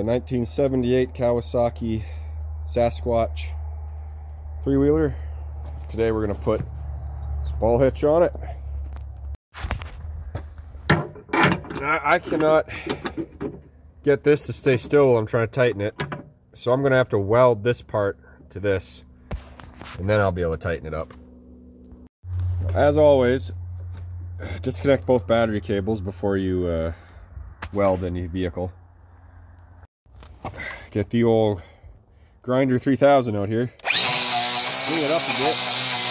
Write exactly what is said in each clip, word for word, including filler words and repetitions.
a nineteen seventy-eight Kawasaki Sasquatch three-wheeler. Today we're going to put this ball hitch on it. I, I cannot get this to stay still while I'm trying to tighten it, so I'm going to have to weld this part to this, and then I'll be able to tighten it up. As always, disconnect both battery cables before you uh, weld any vehicle. Get the old grinder three thousand out here. Clean it up a bit.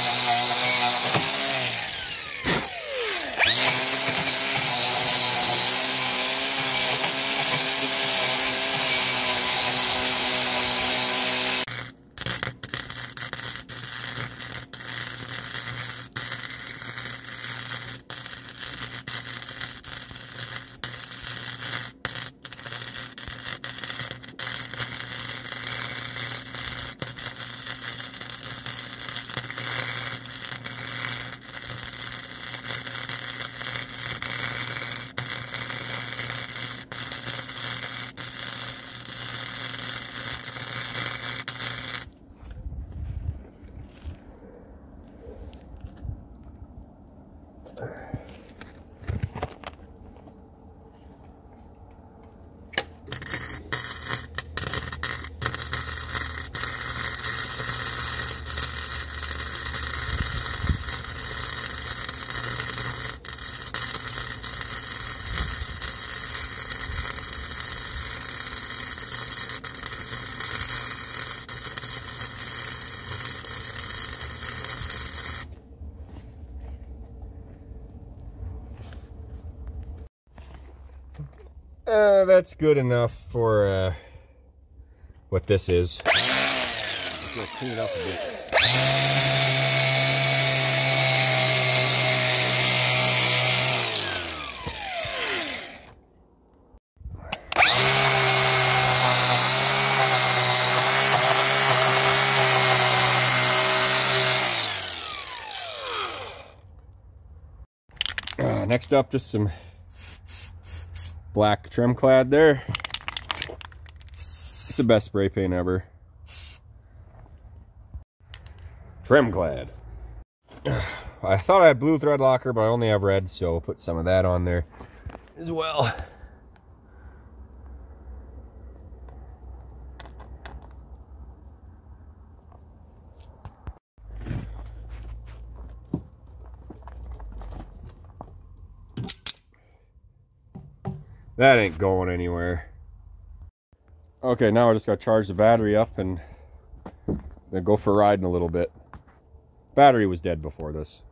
Uh, that's good enough for uh, what this is. Just gonna clean it up a bit. Uh, next up, just some black trim clad there. It's the best spray paint ever. Trim clad. I thought I had blue thread locker, but I only have red, so I'll put some of that on there as well. That ain't going anywhere. Okay, now I just gotta charge the battery up and then go for a ride in a little bit. Battery was dead before this.